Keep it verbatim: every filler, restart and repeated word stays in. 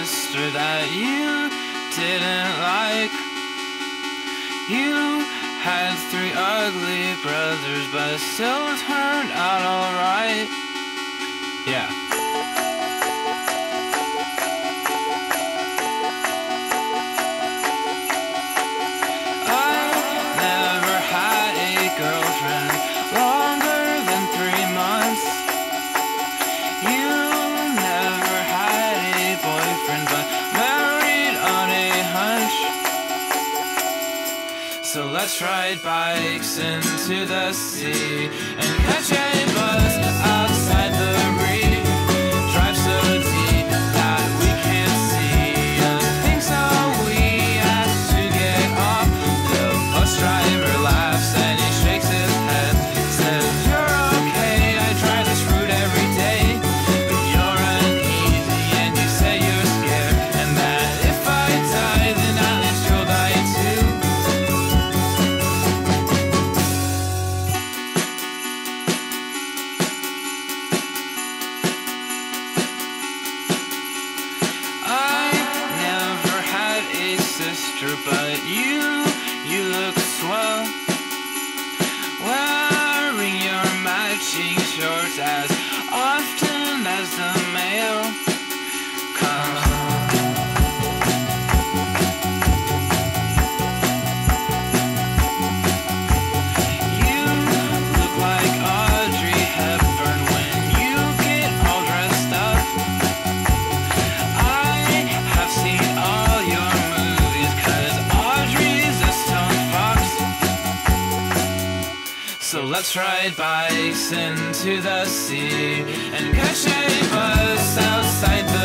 sister that you didn't like. You had three ugly brothers, but still turned out alright. Yeah. I never had a girlfriend longer than three months. You never had a boyfriend, but married on a hunch. So let's ride bikes into the sea and catch a bus outside the reef. Drive so deep that we can't see a thing, so we ask to get off. The bus driver laughs and he shakes his head, says, "You're okay, I drive this route every day. But you're uneasy and you say you're scared, and that if I die, then at least you'll die too." Sister, but you, you look swell, wearing your matching shorts as often as the mail comes. You look like Audrey Hepburn when you get all dressed up. I have seen all your So let's ride bikes into the sea and catch a bus outside the